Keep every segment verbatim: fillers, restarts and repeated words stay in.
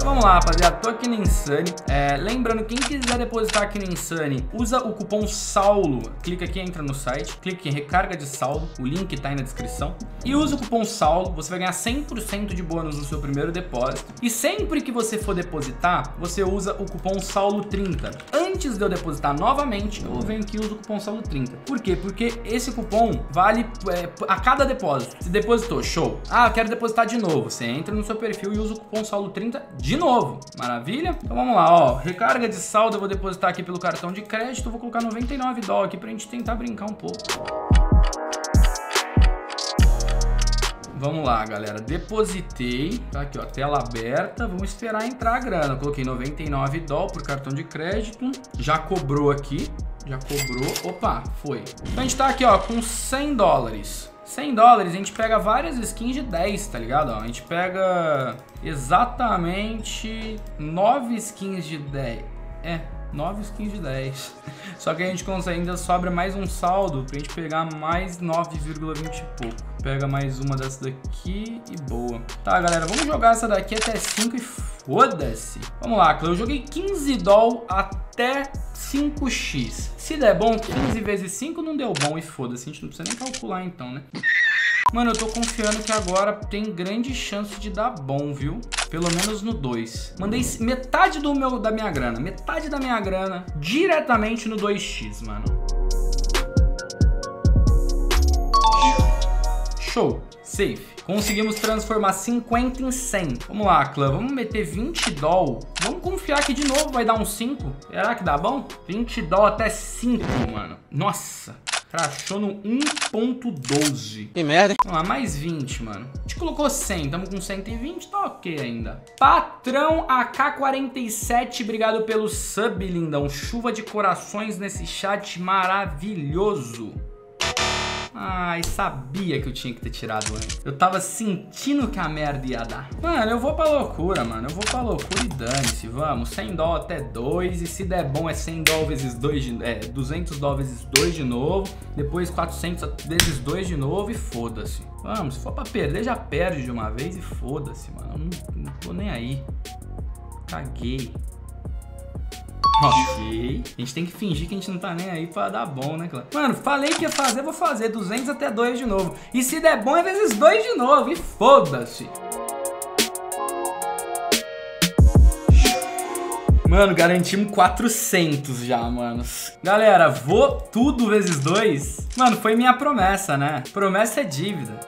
Vamos lá, rapaziada, tô aqui no Insane. É, lembrando, quem quiser depositar aqui no Insane, usa o cupom SAULO. Clica aqui, entra no site, clica em recarga de saldo, o link tá aí na descrição. E usa o cupom SAULO, você vai ganhar cem por cento de bônus no seu primeiro depósito. E sempre que você for depositar, você usa o cupom SAULO trinta. Antes de eu depositar novamente, eu venho aqui e uso o cupom SAULO trinta. Por quê? Porque esse cupom vale é, a cada depósito. Se depositou, show. Ah, eu quero depositar de novo. Você entra no seu perfil e usa o cupom SAULO trinta de novo. Maravilha? Então vamos lá, ó. Recarga de saldo, eu vou depositar aqui pelo cartão de crédito. Eu vou colocar noventa e nove dólares aqui pra gente tentar brincar um pouco. Vamos lá, galera. Depositei. Tá aqui, ó. Tela aberta. Vamos esperar entrar a grana. Eu coloquei noventa e nove dólares por cartão de crédito. Já cobrou aqui. Já cobrou. Opa, foi. Então a gente tá aqui, ó, com cem dólares. cem dólares, a gente pega várias skins de dez, tá ligado? Ó, a gente pega exatamente nove skins de dez. É, nove skins de dez. Só que a gente consegue, ainda sobra mais um saldo pra gente pegar mais nove vírgula vinte e pouco. Pega mais uma dessa daqui e boa. Tá, galera, vamos jogar essa daqui até cinco e foda-se. Vamos lá, eu joguei quinze dólares até cinco x. Se der bom, quinze vezes cinco não deu bom e foda-se. A gente não precisa nem calcular então, né? Mano, eu tô confiando que agora tem grande chance de dar bom, viu? Pelo menos no dois. Mandei metade do meu, da minha grana. Metade da minha grana diretamente no dois x, mano. Show. Safe. Conseguimos transformar cinquenta em cem. Vamos lá, clã. Vamos meter vinte dólares. Vamos confiar que de novo vai dar um cinco. Será que dá bom? vinte dólares até cinco, mano. Nossa. Crashou no um ponto doze. Que merda. Vamos lá, mais vinte, mano. A gente colocou cem. Tamo com cento e vinte. Tá ok ainda. Patrão A K quarenta e sete. Obrigado pelo sub, lindão. Chuva de corações nesse chat maravilhoso. Ai, sabia que eu tinha que ter tirado antes. Eu tava sentindo que a merda ia dar. Mano, eu vou pra loucura, mano. Eu vou pra loucura e dane-se, vamos. cem dólares até dois. E se der bom é cem dólares vezes dois, de, é, duzentos dólares vezes dois de novo. Depois quatrocentos vezes dois de novo e foda-se. Vamos, se for pra perder, já perde de uma vez e foda-se, mano. Eu não, não tô nem aí. Caguei. Ok. A gente tem que fingir que a gente não tá nem aí pra dar bom, né, claro? Mano, falei que ia fazer, vou fazer. duzentos até dois de novo. E se der bom é vezes dois de novo. E foda-se. Mano, garantimos quatrocentos já, mano. Galera, vou tudo vezes dois. Mano, foi minha promessa, né? Promessa é dívida.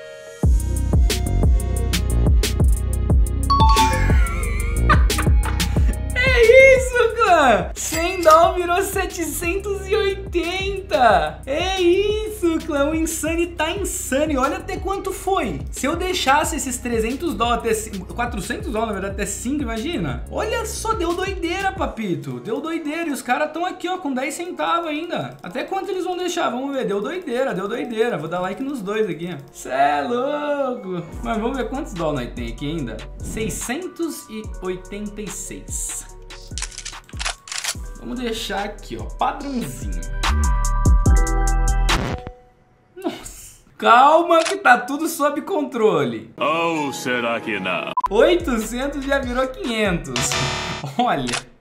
cem dólares virou setecentos e oitenta. É isso, clã. O Insane tá insane. Olha até quanto foi. Se eu deixasse esses trezentos dólares, até quatrocentos dólares, na verdade, até cinco, imagina. Olha só, deu doideira, papito. Deu doideira. E os caras estão aqui, ó, com dez centavos ainda. Até quanto eles vão deixar? Vamos ver. Deu doideira, deu doideira. Vou dar like nos dois aqui, ó. Cê é louco. Mas vamos ver quantos dólares nós tem aqui ainda. seiscentos e oitenta e seis. Vamos deixar aqui, ó, padrãozinho. Nossa. Calma que tá tudo sob controle. Ou será que não? oitocentos já virou quinhentos. Olha.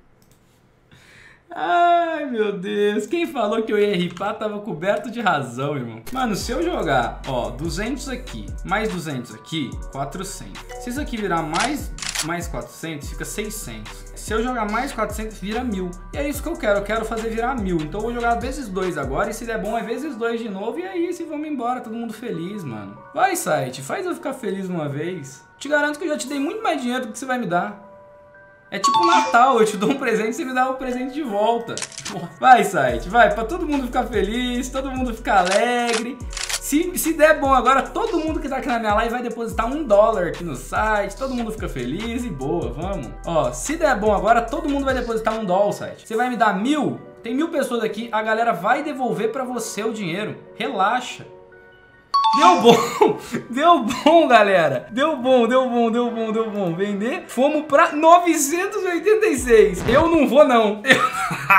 Ai, meu Deus. Quem falou que eu ia ripar tava coberto de razão, irmão. Mano, se eu jogar, ó, duzentos aqui, mais duzentos aqui, quatrocentos. Se isso aqui virar mais, mais quatrocentos, fica seiscentos. Se eu jogar mais quatrocentos, vira mil. E é isso que eu quero. Eu quero fazer virar mil. Então eu vou jogar vezes dois agora. E se der bom, é vezes dois de novo. E é isso. E vamos embora. Todo mundo feliz, mano. Vai, site. Faz eu ficar feliz uma vez. Te garanto que eu já te dei muito mais dinheiro do que você vai me dar. É tipo Natal. Eu te dou um presente e você me dá um presente de volta. Vai, site. Vai. Pra todo mundo ficar feliz. Todo mundo ficar alegre. Se, se der bom agora, todo mundo que tá aqui na minha live vai depositar um dólar aqui no site. Todo mundo fica feliz e boa, vamos. Ó, se der bom agora, todo mundo vai depositar um dólar no site. Você vai me dar mil? Tem mil pessoas aqui, a galera vai devolver pra você o dinheiro. Relaxa. Deu bom, deu bom, galera. Deu bom, deu bom, deu bom, deu bom. Vender. Fomos pra novecentos e oitenta e seis. Eu não vou, não. Eu...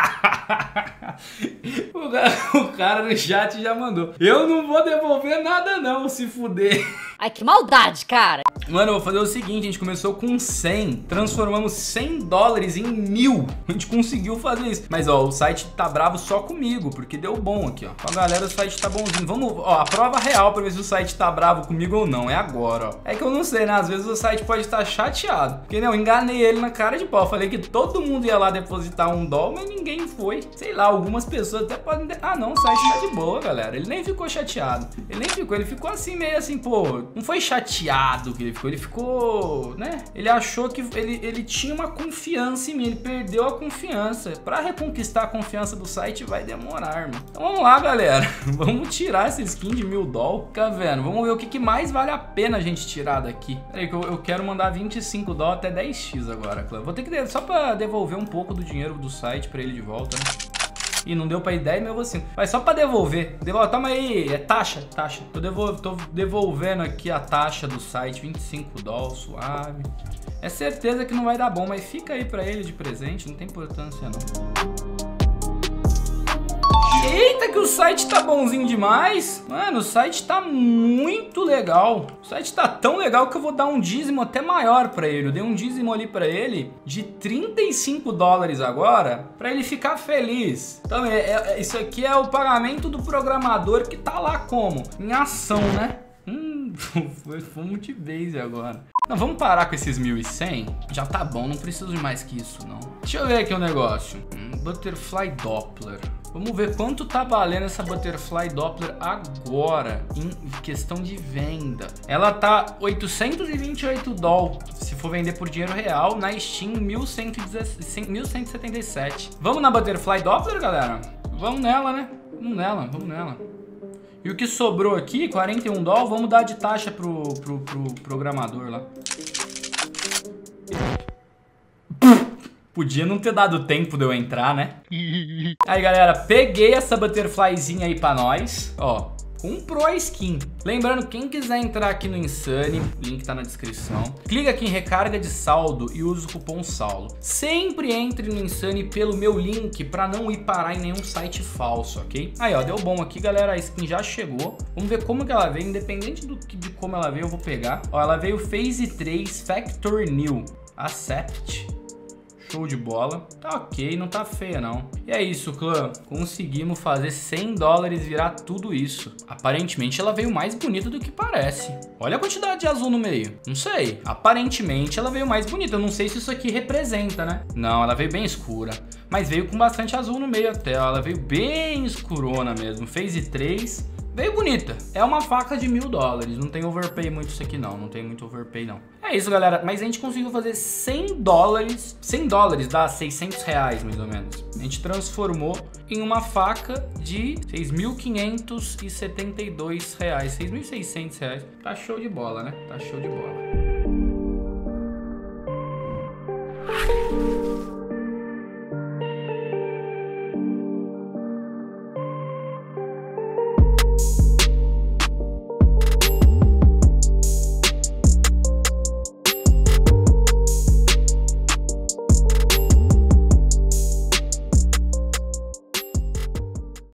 o, cara, o cara no chat já mandou. Eu não vou devolver nada não, se fuder. Ai, que maldade, cara. Mano, eu vou fazer o seguinte, a gente começou com cem, transformamos cem dólares em mil. A gente conseguiu fazer isso. Mas, ó, o site tá bravo só comigo, porque deu bom aqui, ó. Com a galera, o site tá bonzinho. Vamos, ó, a prova real pra ver se o site tá bravo comigo ou não. É agora, ó. É que eu não sei, né? Às vezes o site pode estar chateado. Porque, não, eu enganei ele na cara de pau. Falei que todo mundo ia lá depositar um dólar, mas ninguém foi. Sei lá, algumas pessoas até podem... Ah, não, o site tá de boa, galera. Ele nem ficou chateado. Ele nem ficou, ele ficou assim, meio assim, pô... Não foi chateado que ele ficou, ele ficou, né? Ele achou que ele, ele tinha uma confiança em mim, ele perdeu a confiança. Pra reconquistar a confiança do site vai demorar, mano. Então vamos lá, galera. Vamos tirar essa skin de mil dólares. Fica vendo, vamos ver o que, que mais vale a pena a gente tirar daqui. Peraí que eu, eu quero mandar vinte e cinco dólares até dez x agora, clã. Vou ter que, só pra devolver um pouco do dinheiro do site pra ele de volta, né? Ih, não deu pra ir dez, mas eu vou sim. Mas só pra devolver. Devolve, toma aí, é taxa, taxa. Tô, devol tô devolvendo aqui a taxa do site, vinte e cinco dólares, suave. É certeza que não vai dar bom, mas fica aí pra ele de presente, não tem importância não. Eita, que o site tá bonzinho demais. Mano, o site tá muito legal. O site tá tão legal que eu vou dar um dízimo até maior pra ele. Eu dei um dízimo ali pra ele de trinta e cinco dólares agora, pra ele ficar feliz. Então, é, é, isso aqui é o pagamento do programador que tá lá como? Em ação, né? Hum, fomos de base agora. Não, vamos parar com esses mil e cem? Já tá bom, não preciso de mais que isso, não. Deixa eu ver aqui o um negócio. Hum, Butterfly Doppler. Vamos ver quanto tá valendo essa Butterfly Doppler agora, em questão de venda. Ela tá oitocentos e vinte e oito dólares, se for vender por dinheiro real, na Steam mil cento e setenta e sete. Vamos na Butterfly Doppler, galera? Vamos nela, né? Vamos nela, vamos nela. E o que sobrou aqui, quarenta e um dólares, vamos dar de taxa pro, pro, pro programador lá. Podia não ter dado tempo de eu entrar, né? Aí, galera, peguei essa butterflyzinha aí pra nós. Ó, comprou a skin. Lembrando, quem quiser entrar aqui no Insane, link tá na descrição. Clica aqui em recarga de saldo e usa o cupom SAULO. Sempre entre no Insane pelo meu link pra não ir parar em nenhum site falso, ok? Aí, ó, deu bom aqui, galera. A skin já chegou. Vamos ver como que ela veio. Independente do que, de como ela veio, eu vou pegar. Ó, ela veio Phase três Factor New. Accept. Show de bola. Tá ok, não tá feia não. E é isso, clã. Conseguimos fazer cem dólares virar tudo isso. Aparentemente ela veio mais bonita do que parece. Olha a quantidade de azul no meio. Não sei. Aparentemente ela veio mais bonita. Eu não sei se isso aqui representa, né? Não, ela veio bem escura. Mas veio com bastante azul no meio até. Ela veio bem escurona mesmo. Phase três. Veio bonita. É uma faca de mil dólares. Não tem overpay muito isso aqui não. Não tem muito overpay não. É isso, galera. Mas a gente conseguiu fazer cem dólares. cem dólares dá seiscentos reais, mais ou menos. A gente transformou em uma faca de seis mil quinhentos e setenta e dois reais. seis mil e seiscentos reais. Tá show de bola, né? Tá show de bola.